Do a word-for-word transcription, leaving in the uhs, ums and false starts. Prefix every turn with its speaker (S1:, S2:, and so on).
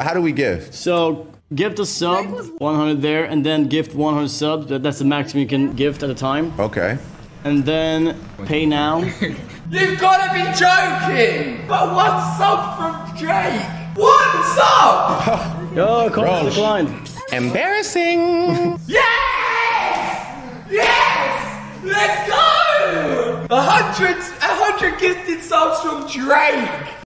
S1: how do we gift?
S2: So gift a sub, one hundred there, and then gift one hundred subs. That, that's the maximum you can gift at a time.
S1: Okay.
S2: And then pay now.
S3: You've got to be joking! But one sub from Drake! One sub!
S2: Yo, call declined.
S1: Embarrassing!
S3: Yes! Yes! Let's go! A hundred, a hundred gifted subs from Drake!